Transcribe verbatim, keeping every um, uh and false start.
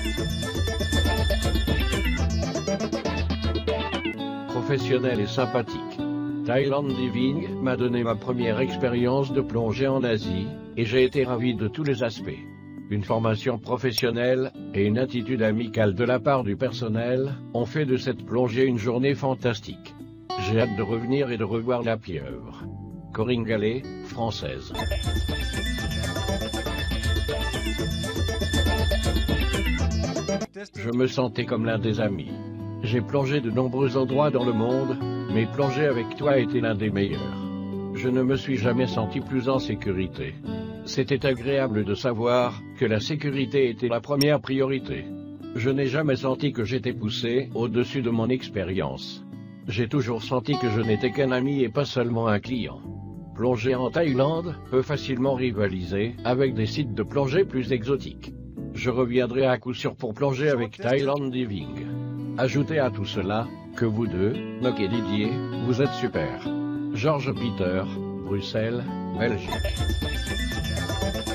Professionnel et sympathique. Thailand Diving m'a donné ma première expérience de plongée en Asie, et j'ai été ravi de tous les aspects. Une formation professionnelle et une attitude amicale de la part du personnel ont fait de cette plongée une journée fantastique. J'ai hâte de revenir et de revoir la pieuvre. Corinne Gallet, française. Je me sentais comme l'un des amis. J'ai plongé de nombreux endroits dans le monde, mais plonger avec toi a été l'un des meilleurs. Je ne me suis jamais senti plus en sécurité. C'était agréable de savoir que la sécurité était la première priorité. Je n'ai jamais senti que j'étais poussé au-dessus de mon expérience. J'ai toujours senti que je n'étais qu'un ami et pas seulement un client. Plonger en Thaïlande peut facilement rivaliser avec des sites de plongée plus exotiques. Je reviendrai à coup sûr pour plonger avec Thailand Diving. Ajoutez à tout cela que vous deux, Noc et Didier, vous êtes super. Georges Peter, Bruxelles, Belgique.